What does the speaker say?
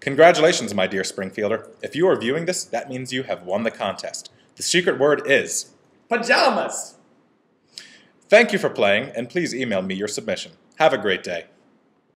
Congratulations, my dear Springfielder. If you are viewing this, that means you have won the contest. The secret word is... pajamas! Thank you for playing, and please email me your submission. Have a great day.